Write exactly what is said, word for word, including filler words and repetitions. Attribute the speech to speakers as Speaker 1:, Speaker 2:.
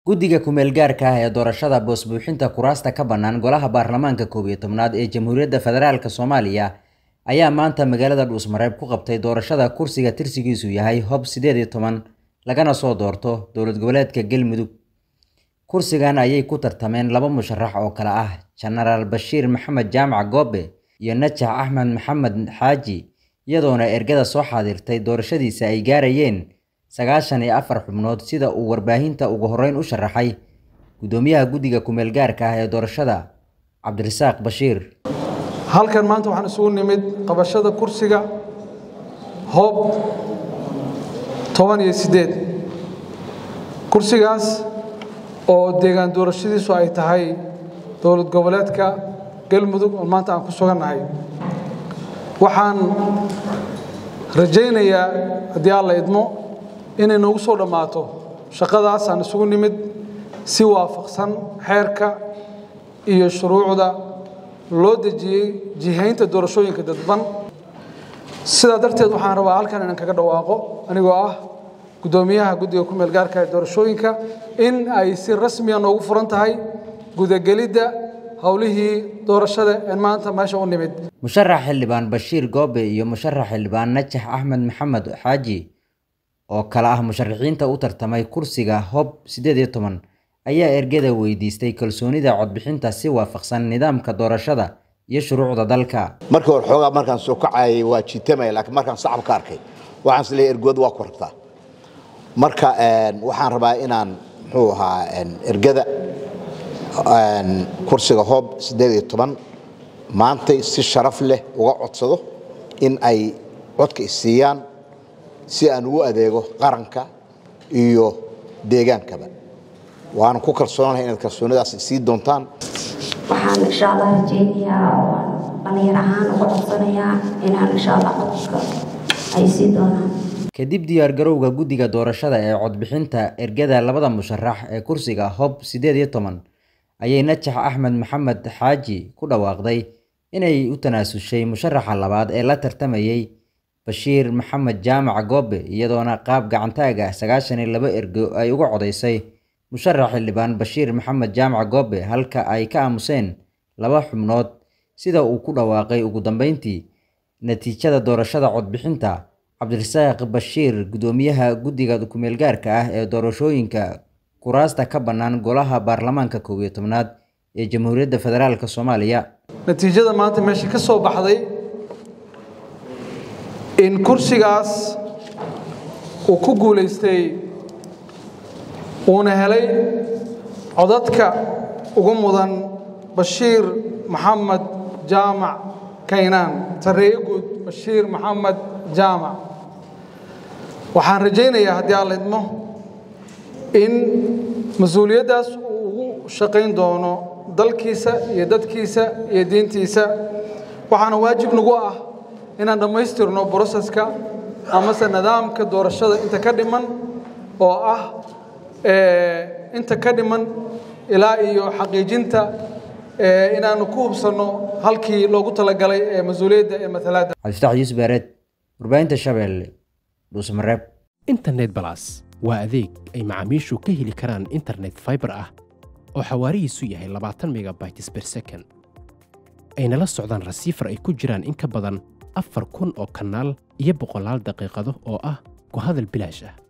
Speaker 1: guddiga kumeel gaarka ah ee doorashada boos buuxinta kuraasta ka bannaan golaha baarlamaanka koob iyo tobnaad ee Jamhuuriyadda Federaalka Soomaaliya ayaa maanta magaalada Dhuusmareeb ku qabtay doorashada kursiga tirsigiisu yahay Hob sideed iyo toban lagana soo doorto dowlad goboleedka Galmudug. Kursigan ayay ku tartameen laba musharax oo kala ah General Bashiir Maxamed Jaamac Goobe iyo Najax Axmed Maxamed Xaaji, iyadoona ergada soo xaadirtay doorashadiisa ay gaarayeen sagaashan iyo afar xubnood sida uu warbaahinta ugu horeyn u sharaxay gudoomiyaha guddiga kumeel gaarka ah ee doorashada Cabdirasaaq Bashiir.
Speaker 2: halkan maanta waxaan isugu nimid qabashada kursiga Hob toban iyo sideed, kursigaas oo deegaan doorashadiisu ay tahay dowlad goboleedka Galmudug oo maanta aan ku suganahay. waxaan rajaynayaa haddii Alla idmo inay noogu soo dhammaato shaqadaas aan isugu nimid si waafaqsan xeerka iyo shuruucda loo dejiyey jihaynta doorashooyinka dadban. sidaa darteed waxaan rabaa halkan inaan kaga dhawaaqo anigoo ah gudoomiyaha guddiga kumeel gaarka ee doorashooyinka in ay si rasmi ah noogu furan tahay gudagelidda howlihii doorashada ee maanta meesha u nimid.
Speaker 1: musharax xildhibaan Bashiir Goobe iyo musharax xildhibaan Najax Axmed Maxamed Xaaji oo kala ah musharaxiinta u tartamay kursiga Hob sideed iyo toban ayaa ergada weydiistay kalsoonida codbixinta si waafaqsan nidaamka doorashada iyo shuruucda dalka.
Speaker 3: markii hore xoogaa markaan soo kacay waa jiitamay, laakiin markaan sacab ka arkay waxaan isla ergood waa ku rabtaa. marka waxaan rabaa inaan muxuu ahaa ergada kursiga Hob sideed iyo toban maanta si sharaf leh uga codsado in ay codka isiiyaan si aan ugu adeego qaranka iyo deegaankaba. waan ku kalsoonahay inaad kalsoonidaas sii doontaan.
Speaker 4: waxaan insha Allah rajaynayaa dhalinyaro ahaan uga codsanayaa inaan insha Allah codka ay sii doonaan.
Speaker 1: kadib diyaar garowga guddiga doorashada ee codbixinta ergada labada musharax ee kursiga Hob sideed iyo toban ayay Najax Axmed Maxamed Xaaji ku dhawaaqday inay u tanaasushay musharaxa labaad ee la tartamayay Bashiir Maxamed Jaamac Goobe, iyadoona qaab gacantaaga sagaashan iyo laba ergo ay uga codeysay musharax xildhibaan Bashiir Maxamed Jaamac Goobe halka ay ka aamuseen laba xubnood sida uu ku dhawaaqay ugu dambeyntii natiijada doorashada codbixinta. Cabdirasaaq Bashiir, gudoomiyaha guddiga kumeel gaarka ah ee doorashooyinka kuraasta ka bannaan golaha baarlamaanka koob iyo tobnaad ee Jamhuuriyadda Federaalka Soomaaliya.
Speaker 2: natiijada maanta meesha ka soo baxday in kursigaas uu ku guuleystay uuna helay codadka ugu mudan Bashiir Maxamed Jaamac Kaynaan, sareeyo guud Bashiir Maxamed Jaamac. waxaan rajaynayaa haddii Alla idmo in mas'uuliyaddaas uu ugu shaqayn doono dalkiisa iyo dadkiisa iyo diintiisa. waxaana waajib nagu ah inaan dhammaystirno broseska amase nidaamka doorashada inta ka dhiman oo ah inta ka dhiman ilaa iyo xaqiijinta inaanu ku hubsano halkii loogu talagalay ee mas'uuliyadda ee matalaadda.
Speaker 1: Cabdirasaaq Yuusuf Bareed, warbaahinta Shabeelle, Dhuusmareeb.
Speaker 5: internet plus waa adeeg ay macaamiishu ka heli karaan internet fiber ah oo xawaarihiisu yahay labaatan megabytes per second. ayna la socdaan rasiifar ay ku jiraan in ka badan afar kun oo kanaal iyo boqolaal daqiiqado oo ah ku hadal bilaash ah.